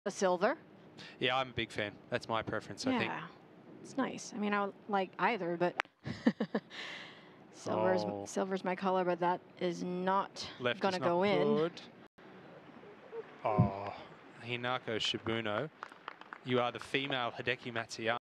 A silver. Yeah, I'm a big fan. That's my preference, I think. Yeah, it's nice. I mean, I don't like either, but silver's my color, but that is not going to go in. Oh, Hinako Shibuno, you are the female Hideki Matsuyama.